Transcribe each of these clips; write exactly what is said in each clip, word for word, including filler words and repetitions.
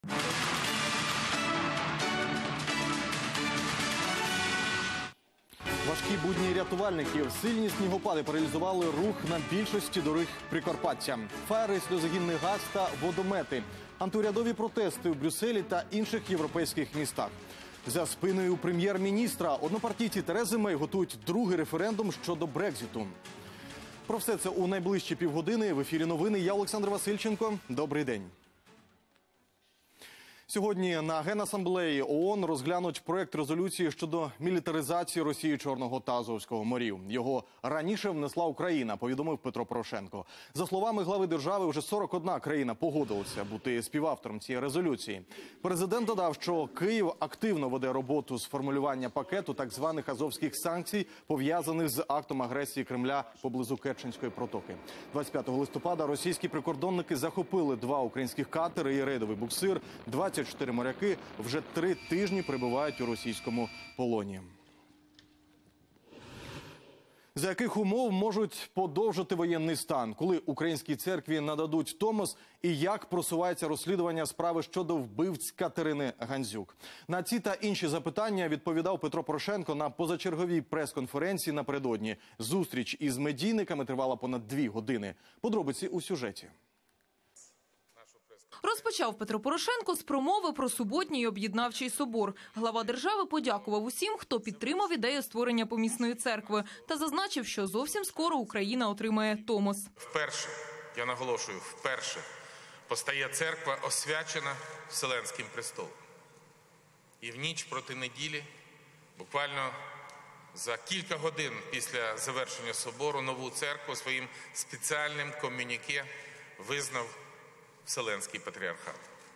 Важкі будні рятувальників. Сильні снігопади паралізували рух на більшості доріг Прикарпаття. Фари, сльозогінний газ та водомети. Антиурядові протести у Брюсселі та інших європейських містах. За спиною прем'єр-міністра однопартійці Терези Мей готують другий референдум щодо Брекзиту. Про все це у найближчі півгодини. В ефірі новини. Я Олександр Васильченко. Добрий день. Сьогодні на Генасамблеї ООН розглянуть проект резолюції щодо мілітаризації Росії Чорного та Азовського морів. Його раніше внесла Україна, повідомив Петро Порошенко. За словами глави держави, вже сорок одна країна погодилася бути співавтором цієї резолюції. Президент додав, що Київ активно веде роботу з формулювання пакету так званих азовських санкцій, пов'язаних з актом агресії Кремля поблизу Керченської протоки. двадцять п'ятого листопада російські прикордонники захопили два українських катери і рейдовий буксир. двадцять чотири моряки вже три тижні перебувають у російському полоні. За яких умов можуть подовжити воєнний стан, коли українській церкві нададуть Томос, і як просувається розслідування справи щодо вбивць Катерини Гандзюк? На ці та інші запитання відповідав Петро Порошенко на позачерговій прес-конференції напередодні. Зустріч із медійниками тривала понад дві години. Подробиці у сюжеті. Розпочав Петро Порошенко з промови про суботній об'єднавчий собор. Глава держави подякував усім, хто підтримав ідею створення помісної церкви, та зазначив, що зовсім скоро Україна отримає Томос. Вперше, я наголошую, вперше постає церква, освячена Вселенським престолом. І в ніч проти неділі, буквально за кілька годин після завершення собору, нову церкву своїм спеціальним комюніке визнав Вселенський патріархат.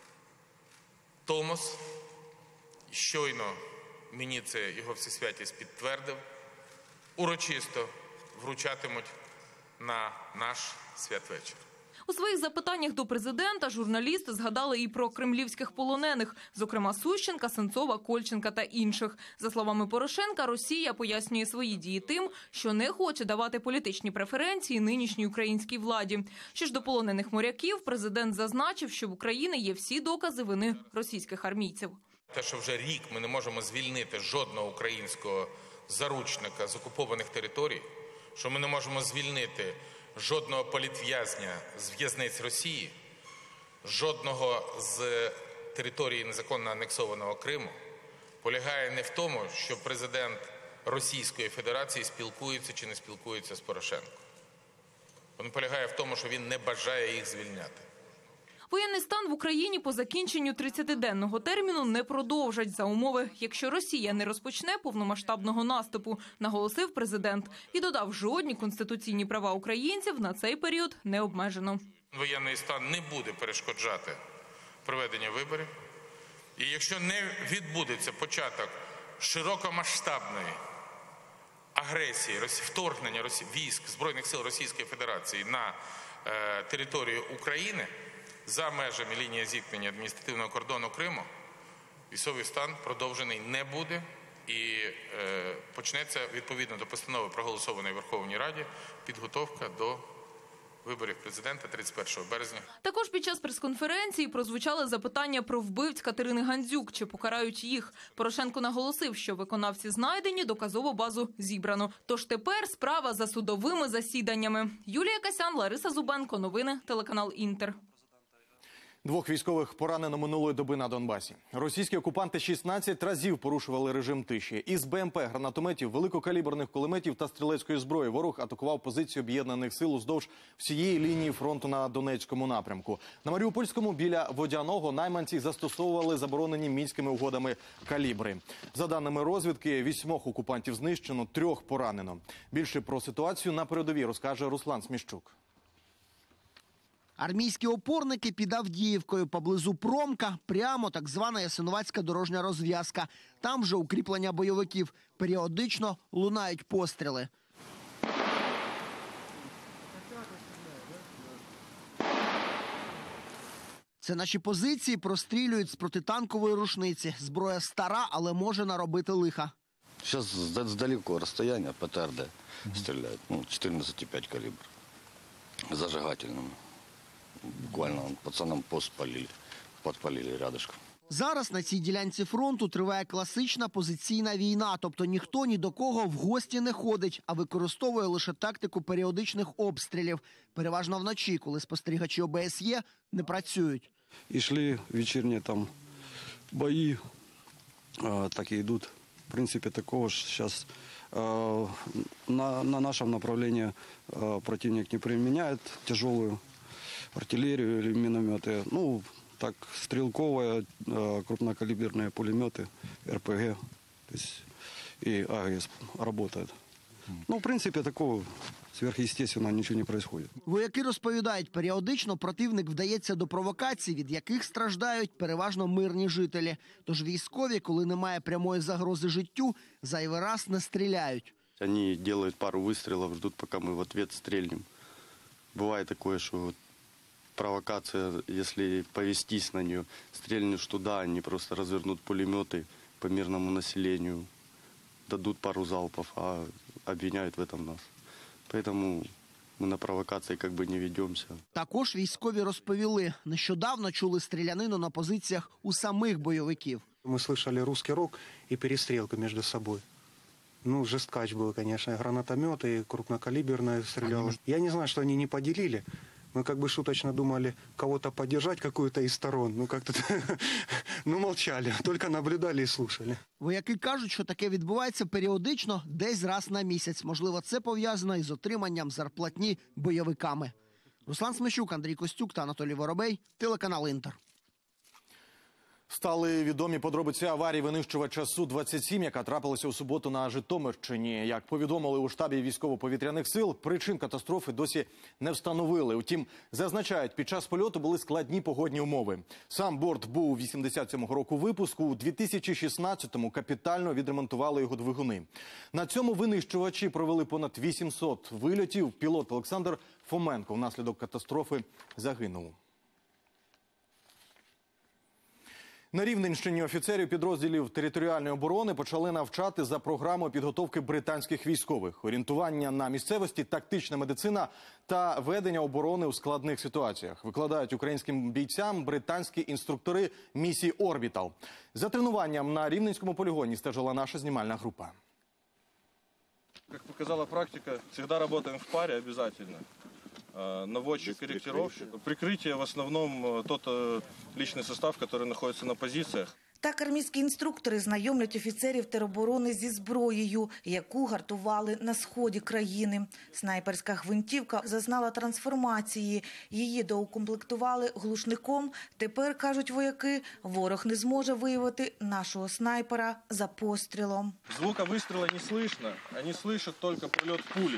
Томос, щойно мені це його всесвятість підтвердив, урочисто вручатимуть на наш святвечір. У своїх запитаннях до президента журналісти згадали і про кремлівських полонених, зокрема Сущенка, Сенцова, Кольченка та інших. За словами Порошенка, Росія пояснює свої дії тим, що не хоче давати політичні преференції нинішній українській владі. Що ж до полонених моряків, президент зазначив, що в Україні є всі докази вини російських армійців. Те, що вже рік ми не можемо звільнити жодного українського заручника з окупованих територій, що ми не можемо звільнити жодного політв'язня з в'язниць Росії, жодного з території незаконно анексованого Криму, полягає не в тому, що президент Російської Федерації спілкується чи не спілкується з Порошенком. Він полягає в тому, що він не бажає їх звільняти. Воєнний стан в Україні по закінченню тридцятиденного терміну не продовжать за умови, якщо Росія не розпочне повномасштабного наступу, наголосив президент. І додав, жодні конституційні права українців на цей період не обмежено. Воєнний стан не буде перешкоджати проведення виборів. І якщо не відбудеться початок широкомасштабної агресії, вторгнення військ Збройних сил Російської Федерації на е, територію України, за межами лінії зіткнення адміністративного кордону Криму, військовий стан продовжений не буде і е, почнеться, відповідно до постанови, проголосованої в Верховній Раді, підготовка до виборів президента тридцять першого березня. Також під час прес-конференції прозвучали запитання про вбивць Катерини Гандзюк, чи покарають їх. Порошенко наголосив, що виконавці знайдені, доказову базу зібрано. Тож тепер справа за судовими засіданнями. Юлія Касян, Лариса Зубенко. Новини, телеканал Інтер. Двох військових поранено минулої доби на Донбасі. Російські окупанти шістнадцять разів порушували режим тиші. Із БМП, гранатометів, великокаліберних кулеметів та стрілецької зброї ворог атакував позиції об'єднаних сил уздовж всієї лінії фронту на Донецькому напрямку. На Маріупольському біля Водяного найманці застосовували заборонені мінськими угодами калібри. За даними розвідки, вісьмох окупантів знищено, трьох поранено. Більше про ситуацію на передовій розкаже Руслан Сміщук. Армійські опорники під Авдіївкою, поблизу Промка, прямо так звана ясинуватська дорожня розв'язка. Там вже укріплення бойовиків. Періодично лунають постріли. Це наші позиції прострілюють з протитанкової рушниці. Зброя стара, але може наробити лиха. Зараз здалеку розстояння ПТРД стріляють. Ну, чотирнадцять і п'ять калібр. Зажигательними. Буквально пацанам пост полили. подпалили рядышком. Зараз на цій ділянці фронту триває класична позиційна війна, тобто ніхто ні до кого в гості не ходить, а використовує лише тактику періодичних обстрілів. Переважно вночі, коли спостерігачі О Б С Є не працюють. И шли вечерние там бои, э, так и идут. В принципе, такого сейчас э, на, на нашем направлении э, противник не применяет тяжелую артиллерию или минометы. Ну, так, стрелковые, э, крупнокалиберные пулеметы, Р П Г, то есть и А Г С работают. Ну, в принципе, такого сверхъестественного ничего не происходит. Вояки розповідають, періодично противник вдається до провокацій, від яких страждають переважно мирні жителі. Тож військові, коли немає прямої загрози життю, зайвий раз не стріляють. Они делают пару выстрелов, ждут, пока мы в ответ стрельнем. Бывает такое, что вот провокация, если повестись на нее, стрельнешь туда, они просто развернут пулеметы по мирному населению, дадут пару залпов, а обвиняют в этом нас. Поэтому ми на провокації как бы не ведемся. Також військові розповіли, нещодавно чули стрілянину на позиціях у самих бойовиків. Мы слышали русский рок и перестрелку между собой. Ну, жесткач был, конечно, гранатометы и крупнокалиберная стреляла. Я не знаю, что они не поделили. Мы как бы шуточно думали кого-то поддержать, какую-то из сторон. Ну, как-то, ну, молчали, только наблюдали и слушали. Вояки кажуть, що таке відбувається періодично, десь раз на місяць. Можливо, це пов'язано із отриманням зарплатні бойовиками. Руслан Смещук, Андрій Костюк та Анатолій Воробей, телеканал «Інтер». Стали відомі подробиці аварії винищувача Су двадцять сім, яка трапилася у суботу на Житомирщині. Як повідомили у штабі військово-повітряних сил, причин катастрофи досі не встановили. Утім, зазначають, під час польоту були складні погодні умови. Сам борт був вісімдесят сьомого року випуску. У дві тисячі шістнадцятому капітально відремонтували його двигуни. На цьому винищувачі провели понад вісімсот вильотів. Пілот Олександр Фоменко внаслідок катастрофи загинув. На Рівненщині офіцерів підрозділів територіальної оборони почали навчати за програмою підготовки британських військових. Орієнтування на місцевості, тактична медицина та ведення оборони у складних ситуаціях. Викладають українським бійцям британські інструктори місії «Орбітал». За тренуванням на Рівненському полігоні стежила наша знімальна група. Как показала практика, всегда работаем в паре обязательно. Наводчик, корректировщик. Прикрытие в основном тот личный состав, который находится на позициях. Так армійські інструктори знайомлять офіцерів тероборони зі зброєю, яку гартували на сході країни. Снайперська гвинтівка зазнала трансформації. Її доукомплектували глушником. Тепер, кажуть вояки, ворог не зможе виявити нашого снайпера за пострілом. Звука выстрела не слышно, они слышат только прилет пули.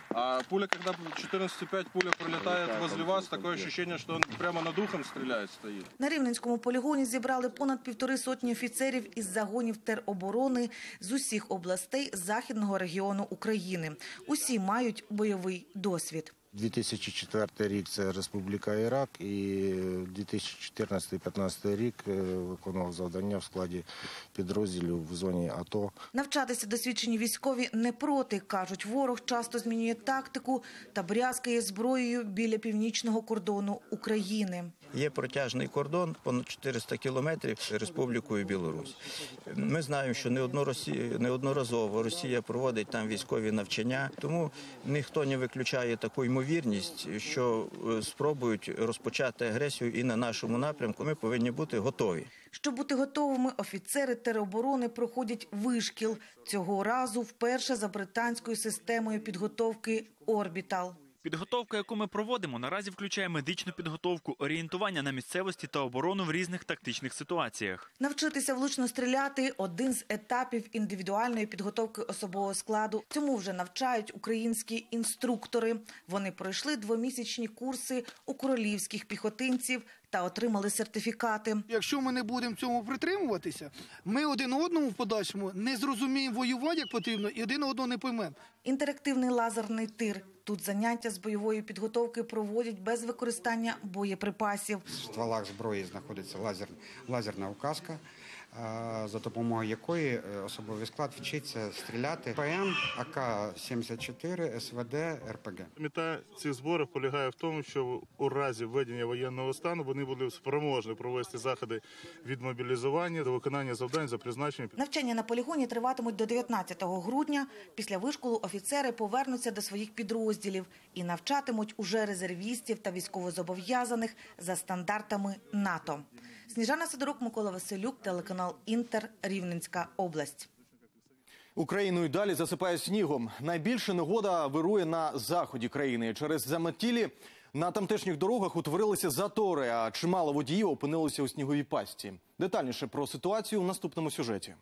А пуля, когда чотирнадцять п'ять пуля пролетает возле вас, такое ощущение, что он прямо над ухом стреляет, стоит. На Рівненському полігоні зібрали понад півтори сотні офіцерів із загонів тероборони з усіх областей Західного регіону України. Усі мають бойовий досвід. дві тисячі четвертий рік – це Республіка Ірак, і дві тисячі чотирнадцятий - п'ятнадцятий рік виконував завдання в складі підрозділів в зоні АТО. Навчатися досвідчені військові не проти, кажуть, ворог часто змінює тактику та брязкає зброєю біля північного кордону України. Є протяжний кордон, понад чотириста кілометрів з Республікою Білорусь. Ми знаємо, що неодноразово Росія проводить там військові навчання, тому ніхто не виключає таку ймовірність, що спробують розпочати агресію і на нашому напрямку. Ми повинні бути готові. Щоб бути готовими, офіцери тероборони проходять вишкіл. Цього разу вперше за британською системою підготовки «Орбітал». Підготовка, яку ми проводимо, наразі включає медичну підготовку, орієнтування на місцевості та оборону в різних тактичних ситуаціях. Навчитися влучно стріляти – один з етапів індивідуальної підготовки особового складу. Цьому вже навчають українські інструктори. Вони пройшли двомісячні курси у королівських піхотинців та отримали сертифікати. Якщо ми не будемо цьому притримуватися, ми один одному в подальшому не зрозуміємо воювати як потрібно і один одного не поймемо. Інтерактивний лазерний тир Тут заняття з бойової підготовки проводять без використання боєприпасів. В стволах зброї знаходиться лазер, лазерна указка, за допомогою якої особовий склад вчиться стріляти ПМ, А К сімдесят чотири, С В Д, Р П Г. Мета цих зборів полягає в тому, що у разі введення воєнного стану вони були спроможні провести заходи від мобілізування до виконання завдань за призначенням. Навчання на полігоні триватимуть до дев'ятнадцятого грудня. Після вишколу офіцери повернуться до своїх підрозділів і навчатимуть уже резервістів та військовозобов'язаних за стандартами НАТО. Сніжана Сидорук, Микола Василюк, телеканал «Інтер», Рівненська область. Україну й далі засипає снігом. Найбільше негода вирує на заході країни. Через заметілі на тамтешніх дорогах утворилися затори, а чимало водіїв опинилося у сніговій пастці. Детальніше про ситуацію у наступному сюжеті.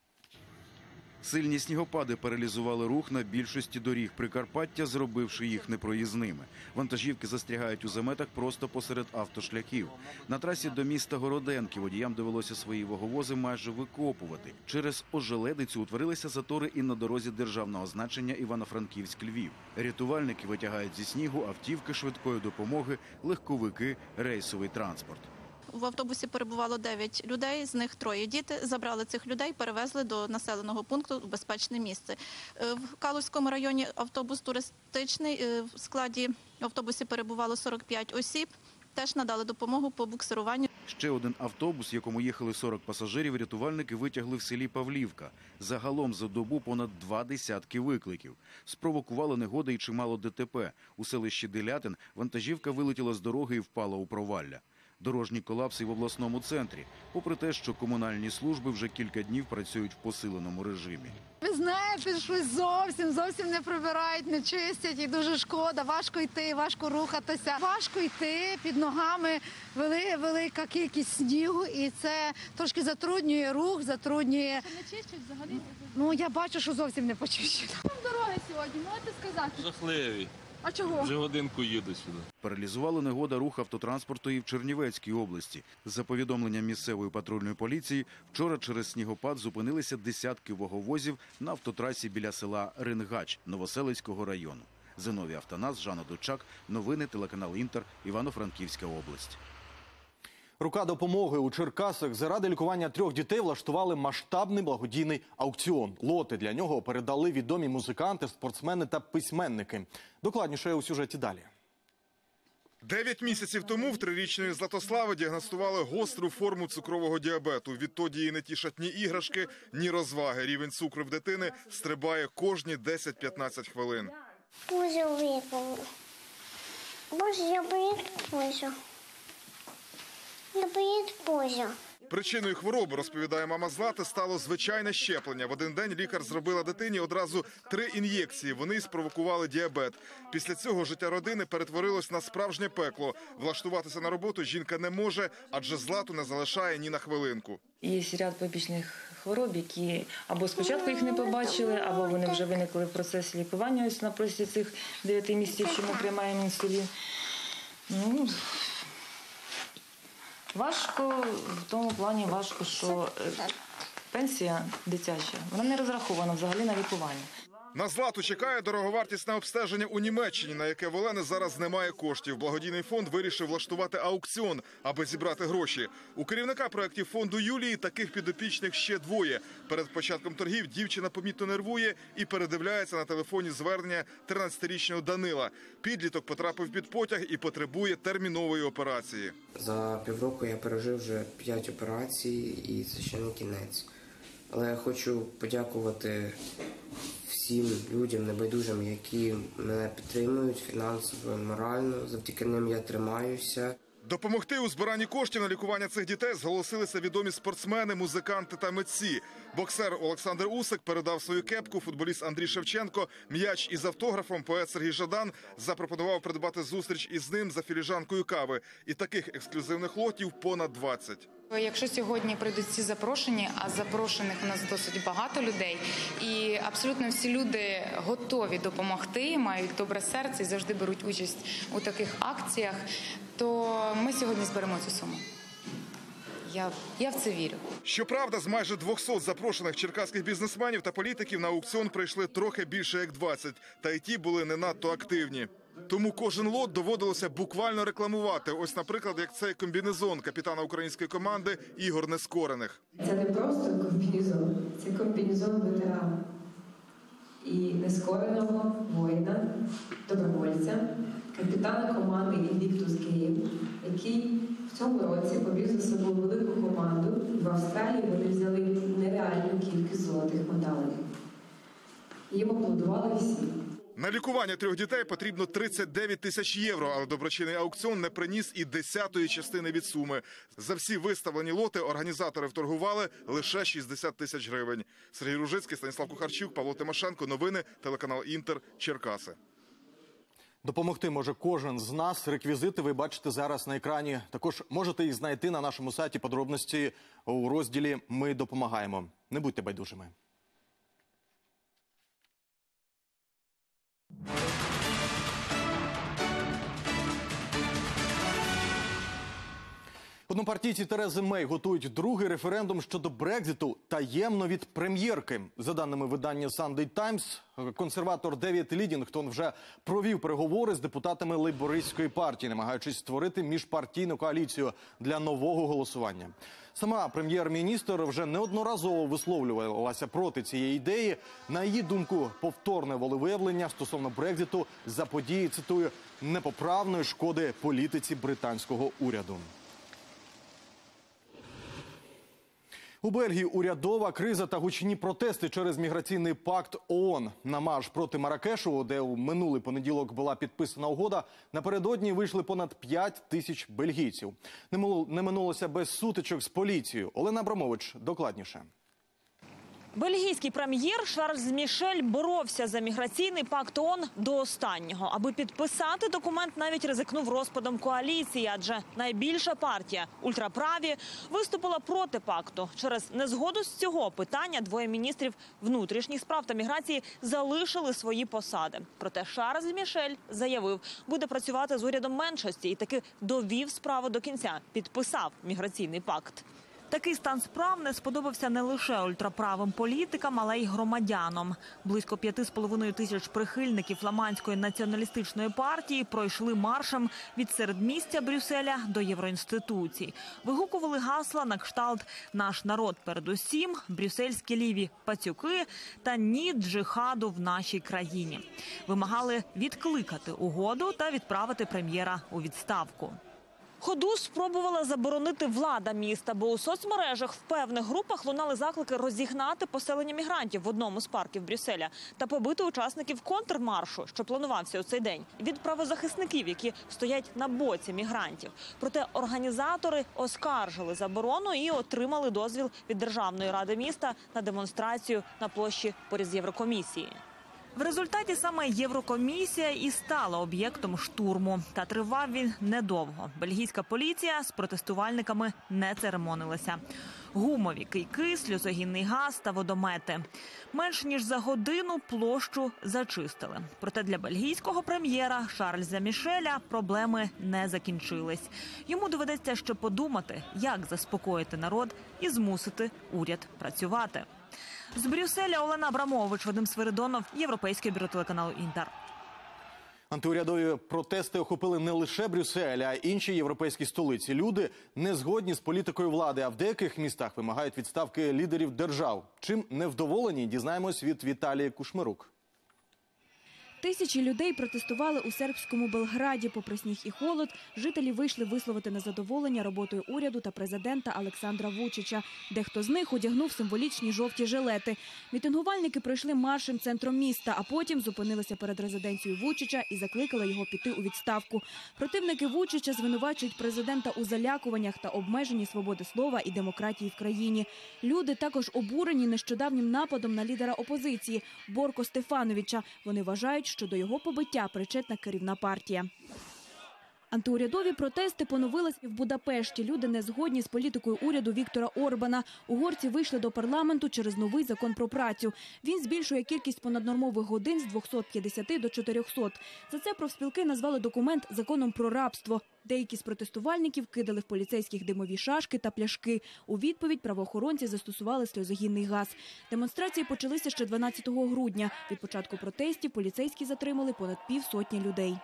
Сильні снігопади паралізували рух на більшості доріг Прикарпаття, зробивши їх непроїзними. Вантажівки застрягають у заметах просто посеред автошляхів. На трасі до міста Городенки водіям довелося свої ваговози майже викопувати. Через ожеледицю утворилися затори і на дорозі державного значення Івано-Франківськ-Львів. Рятувальники витягають зі снігу автівки швидкої допомоги, легковики, рейсовий транспорт. В автобусі перебувало дев'ять людей, з них троє діти. Забрали цих людей, перевезли до населеного пункту в безпечне місце. В Калузькому районі автобус туристичний, в складі в автобусі перебувало сорок п'ять осіб. Теж надали допомогу по буксируванню. Ще один автобус, в якому їхали сорок пасажирів, рятувальники витягли в селі Павлівка. Загалом за добу понад два десятки викликів. Спровокували негоди і чимало Д Т П. У селищі Делятин вантажівка вилетіла з дороги і впала у провалля. Дорожні колапси в обласному центрі, попри те, що комунальні служби вже кілька днів працюють в посиленому режимі. Ви знаєте, що зовсім, зовсім не прибирають, не чистять і дуже шкода. Важко йти, важко рухатися. Важко йти, під ногами вели, велика кількість снігу і це трошки затруднює рух, затруднює... Не чищать взагалі? Ну, я бачу, що зовсім не почищено. Дороги сьогодні, можете сказати? Жахливі. А чого? Вже годинку їду сюди. Паралізувала негода рух автотранспорту і в Чернівецькій області. За повідомленням місцевої патрульної поліції, вчора через снігопад зупинилися десятки ваговозів на автотрасі біля села Рингач Новоселицького району. Зиновій Автонас, Жанна Дучак. Новини, телеканал «Інтер», Івано-Франківська область. Рука допомоги у Черкасах заради лікування трьох дітей влаштували масштабний благодійний аукціон. Лоти для нього передали відомі музиканти, спортсмени та письменники. Докладніше у сюжеті далі. Дев'ять місяців тому в трирічної Златослави діагностували гостру форму цукрового діабету. Відтоді її не тішать ні іграшки, ні розваги. Рівень цукру в дитини стрибає кожні десять-п'ятнадцять хвилин. Боже, випало. Боже, я боюсь Боже. Я боюсь Боже. Причиною хвороби, розповідає мама Злати, стало звичайне щеплення. В один день лікар зробила дитині одразу три ін'єкції. Вони спровокували діабет. Після цього життя родини перетворилось на справжнє пекло. Влаштуватися на роботу жінка не може, адже Злату не залишає ні на хвилинку. Є ряд побічних хвороб, які або спочатку їх не побачили, або вони вже виникли в процесі лікування ось на протязі цих дев'яти місяців, що ми приймаємо інсулін. Ну, важко, в тому плані важко, що пенсія дитяча, вона не розрахована взагалі на лікування. На Злату чекає дороговартісне обстеження у Німеччині, на яке в Олени зараз немає коштів. Благодійний фонд вирішив влаштувати аукціон, аби зібрати гроші. У керівника проєктів фонду Юлії таких підопічних ще двоє. Перед початком торгів дівчина помітно нервує і передивляється на телефоні звернення тринадцятирічного Данила. Підліток потрапив під потяг і потребує термінової операції. За півроку я пережив вже п'ять операцій і це ще не кінець. Але я хочу подякувати всім людям небайдужим, які мене підтримують фінансово, морально. Завдяки ним я тримаюся. Допомогти у збиранні коштів на лікування цих дітей зголосилися відомі спортсмени, музиканти та митці. Боксер Олександр Усик передав свою кепку, футболіст Андрій Шевченко, м'яч із автографом, поет Сергій Жадан запропонував придбати зустріч із ним за філіжанкою кави. І таких ексклюзивних лотів понад двадцять. Якщо сьогодні прийдуть ці запрошені, а запрошених у нас досить багато людей, і абсолютно всі люди готові допомогти, мають добре серце і завжди беруть участь у таких акціях, то ми сьогодні зберемо цю суму. Я, я в це вірю. Щоправда, з майже двохсот запрошених черкаських бізнесменів та політиків на аукціон прийшли трохи більше як двадцять, та й ті були не надто активні. Тому кожен лот доводилося буквально рекламувати. Ось, наприклад, як цей комбінезон капітана української команди Ігор Нескорених. Це не просто комбінезон, це комбінезон ветерана і нескореного воїна, добровольця, капітана команди Invictus Київ, який в цьому році повів за собою велику команду. В Австралії вони взяли нереальну кількість золотих медалей. Їм аплодували всі. На лікування трьох дітей потрібно тридцять дев'ять тисяч євро, але доброчинний аукціон не приніс і десятої частини від суми. За всі виставлені лоти організатори вторгували лише шістдесят тисяч гривень. Сергій Ружицький, Станіслав Кухарчук, Павло Тимошенко. Новини, телеканал «Інтер», Черкаси. Допомогти може кожен з нас. Реквізити ви бачите зараз на екрані. Також можете їх знайти на нашому сайті. Подробності у розділі «Ми допомагаємо». Не будьте байдужими. Однопартійці Терези Мей готують другий референдум щодо Брекзиту таємно від прем'єрки. За даними видання Sunday Times, консерватор Девід Лідінгтон вже провів переговори з депутатами лейбористської партії, намагаючись створити міжпартійну коаліцію для нового голосування. Сама прем'єр-міністр вже неодноразово висловлювалася проти цієї ідеї. На її думку, повторне волевиявлення стосовно Брекзиту заподіє, цитую, непоправної шкоди політиці британського уряду. У Бельгії урядова криза та гучні протести через міграційний пакт ООН. На марш проти Марракешу, де у минулий понеділок була підписана угода, напередодні вийшли понад п'ять тисяч бельгійців. Не минулося без сутичок з поліцією. Олена Абрамович докладніше. Бельгійський прем'єр Шарль Мішель боровся за міграційний пакт ООН до останнього. Аби підписати документ, навіть ризикнув розпадом коаліції, адже найбільша партія – ультраправі – виступила проти пакту. Через незгоду з цього питання двоє міністрів внутрішніх справ та міграції залишили свої посади. Проте Шарль Мішель заявив, буде працювати з урядом меншості і таки довів справу до кінця, підписав міграційний пакт. Такий стан справ не сподобався не лише ультраправим політикам, але й громадянам. Близько п'яти з половиною тисяч прихильників фламандської націоналістичної партії пройшли маршем від середмістя Брюсселя до євроінституцій. Вигукували гасла на кшталт «Наш народ передусім», «Брюссельські ліві пацюки» та «Ні джихаду в нашій країні». Вимагали відкликати угоду та відправити прем'єра у відставку. Ходу спробувала заборонити влада міста, бо у соцмережах в певних групах лунали заклики розігнати поселення мігрантів в одному з парків Брюсселя та побити учасників контрмаршу, що планувався у цей день, від правозахисників, які стоять на боці мігрантів. Проте організатори оскаржили заборону і отримали дозвіл від Державної ради міста на демонстрацію на площі поряд з Єврокомісією. В результаті саме Єврокомісія і стала об'єктом штурму. Та тривав він недовго. Бельгійська поліція з протестувальниками не церемонилася. Гумові кийки, сльозогінний газ та водомети. Менш ніж за годину площу зачистили. Проте для бельгійського прем'єра Шарльза Мішеля проблеми не закінчились. Йому доведеться ще подумати, як заспокоїти народ і змусити уряд працювати. З Брюсселя Олена Абрамович, Вадим Свиридонов, Європейське бюро телеканалу «Інтер». Антиурядові протести охопили не лише Брюссель, а й інші європейські столиці. Люди не згодні з політикою влади, а в деяких містах вимагають відставки лідерів держав. Чим невдоволені, дізнаємось від Віталії Кушмирук. Тисячі людей протестували у сербському Белграді. Попри сніг і холод, жителі вийшли висловити незадоволення роботою уряду та президента Олександра Вучича. Дехто з них одягнув символічні жовті жилети. Мітингувальники пройшли маршем центром міста, а потім зупинилися перед резиденцією Вучича і закликали його піти у відставку. Противники Вучича звинувачують президента у залякуваннях та обмеженні свободи слова і демократії в країні. Люди також обурені нещодавнім нападом на лідера опозиції Борко Стефановича. Вони вважають, що до його побиття причетна керівна партія. Антиурядові протести поновилися в Будапешті. Люди не згодні з політикою уряду Віктора Орбана. Угорці вийшли до парламенту через новий закон про працю. Він збільшує кількість понаднормових годин з двохсот п'ятдесяти до чотирьохсот. За це профспілки назвали документ законом про рабство. Деякі з протестувальників кидали в поліцейських димові шашки та пляшки. У відповідь правоохоронці застосували сльозогінний газ. Демонстрації почалися ще дванадцятого грудня. Від початку протестів поліцейські затримали понад півсотні людей.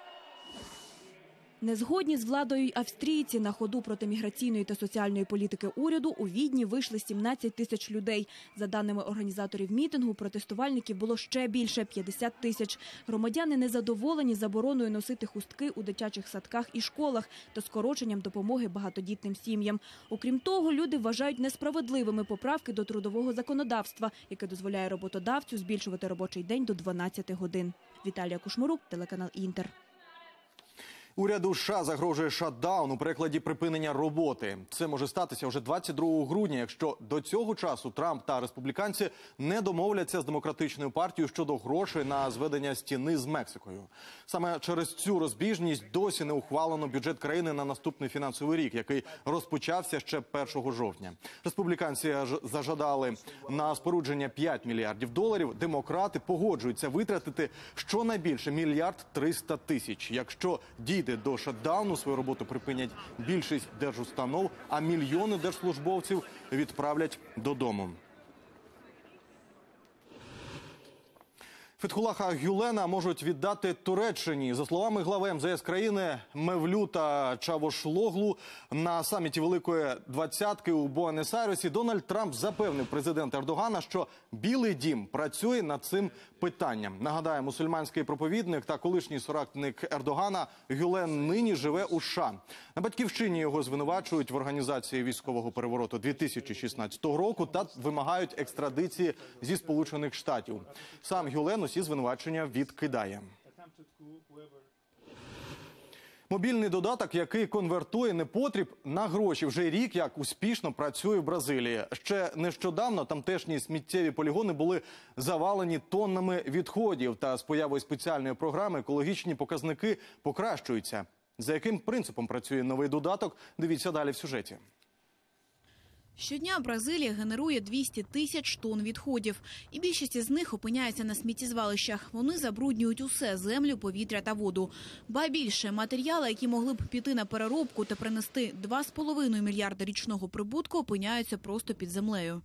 Незгодні з владою й австрійці. На ходу проти міграційної та соціальної політики уряду у Відні вийшли сімнадцять тисяч людей. За даними організаторів мітингу, протестувальників було ще більше – п'ятдесят тисяч. Громадяни незадоволені забороною носити хустки у дитячих садках і школах та скороченням допомоги багатодітним сім'ям. Окрім того, люди вважають несправедливими поправки до трудового законодавства, яке дозволяє роботодавцю збільшувати робочий день до дванадцяти годин. Віталія Кушмарук, телеканал «Інтер». Уряду США загрожує шатдаун у перекладі припинення роботи. Це може статися вже двадцять другого грудня, якщо до цього часу Трамп та республіканці не домовляться з демократичною партією щодо грошей на зведення стіни з Мексикою. Саме через цю розбіжність досі не ухвалено бюджет країни на наступний фінансовий рік, який розпочався ще першого жовтня. Республіканці зажадали на спорудження п'ять мільярдів доларів. Демократи погоджуються витратити щонайбільше мільярд триста тисяч. Якщо дійде до шатдауну, свою роботу припинять більшість держустанов, а мільйони держслужбовців відправлять додому. Фетхулаха Гюлена можуть віддати Туреччині. За словами глави ем зе ес країни Мевлюта Чавошлоглу, на саміті Великої Двадцятки у Буенос-Айресі Дональд Трамп запевнив президента Ердогана, що Білий дім працює над цим питанням. Нагадаю, мусульманський проповідник та колишній соратник Ердогана Гюлен нині живе у США. На батьківщині його звинувачують в організації військового перевороту дві тисячі шістнадцятого року та вимагають екстрадиції зі Сполучених Штатів. Сам Гюлен усі звинувачення відкидає. Мобільний додаток, який конвертує непотріб на гроші, вже рік як успішно працює в Бразилії. Ще нещодавно тамтешні сміттєві полігони були завалені тоннами відходів. Та з появою спеціальної програми екологічні показники покращуються. За яким принципом працює новий додаток, дивіться далі в сюжеті. Щодня Бразилія генерує двісті тисяч тонн відходів. І більшість із них опиняється на сміттєзвалищах. Вони забруднюють усе – землю, повітря та воду. Ба більше, матеріали, які могли б піти на переробку та принести два з половиною мільярда річного прибутку, опиняються просто під землею.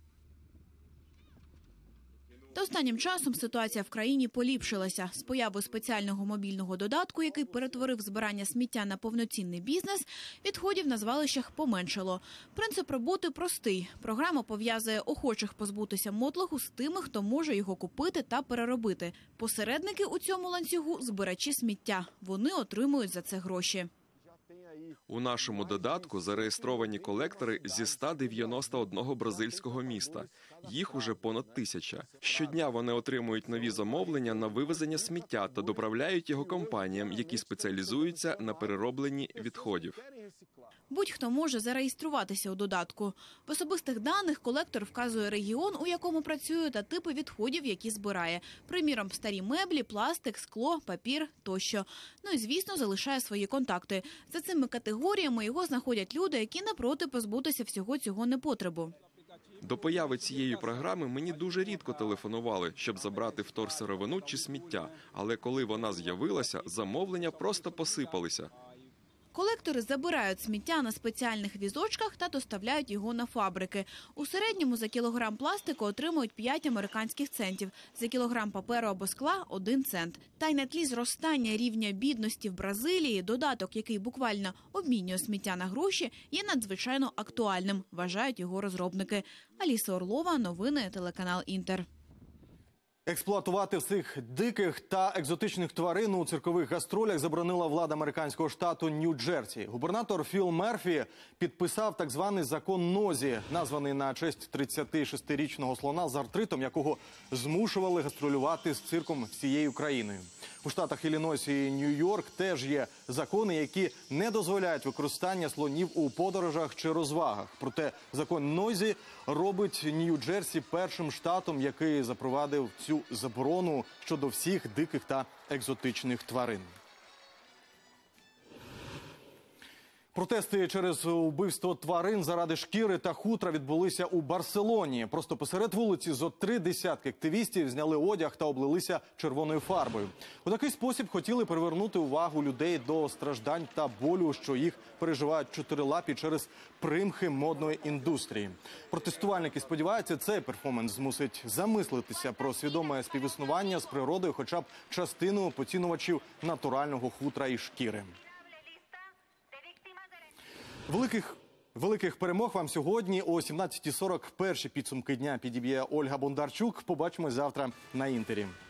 Та останнім часом ситуація в країні поліпшилася. З появою спеціального мобільного додатку, який перетворив збирання сміття на повноцінний бізнес, відходів на звалищах поменшало. Принцип роботи простий. Програма пов'язує охочих позбутися мотлоху з тими, хто може його купити та переробити. Посередники у цьому ланцюгу – збирачі сміття. Вони отримують за це гроші. У нашому додатку зареєстровані колектори зі ста дев'яноста одного бразильського міста. Їх уже понад тисяча. Щодня вони отримують нові замовлення на вивезення сміття та доправляють його компаніям, які спеціалізуються на переробленні відходів. Будь-хто може зареєструватися у додатку. В особистих даних колектор вказує регіон, у якому працює, та типи відходів, які збирає. Приміром, старі меблі, пластик, скло, папір тощо. Ну і, звісно, залишає свої контакти. За цими категоріями його знаходять люди, які не проти позбутися всього цього непотребу. До появи цієї програми мені дуже рідко телефонували, щоб забрати вторсировину чи сміття. Але коли вона з'явилася, замовлення просто посипалися. Колектори забирають сміття на спеціальних візочках та доставляють його на фабрики. У середньому за кілограм пластику отримують п'ять американських центів, за кілограм паперу або скла – один цент. Та й на тлі зростання рівня бідності в Бразилії додаток, який буквально обмінює сміття на гроші, є надзвичайно актуальним, вважають його розробники. Аліса Орлова, новини, телеканал «Інтер». Експлуатувати всіх диких та екзотичних тварин у циркових гастролях заборонила влада американського штату Нью-Джерсі. Губернатор Філ Мерфі підписав так званий закон Нозі, названий на честь тридцятишестирічного слона з артритом, якого змушували гастролювати з цирком всією країною. У штатах Іллінойс і Нью-Йорк теж є закони, які не дозволяють використання слонів у подорожах чи розвагах. Проте закон Нозі робить Нью-Джерсі першим штатом, який запровадив цю заборону щодо всіх диких та екзотичних тварин. Протести через вбивство тварин заради шкіри та хутра відбулися у Барселоні. Просто посеред вулиці зо три десятки активістів зняли одяг та облилися червоною фарбою. У такий спосіб хотіли привернути увагу людей до страждань та болю, що їх переживають чотирилапі через примхи модної індустрії. Протестувальники сподіваються, цей перформанс змусить замислитися про свідоме співіснування з природою хоча б частиною поцінувачів натурального хутра і шкіри. Великих, великих перемог вам сьогодні о сімнадцятій сорок. Перші підсумки дня підіб'є Ольга Бондарчук. Побачимось завтра на Інтері.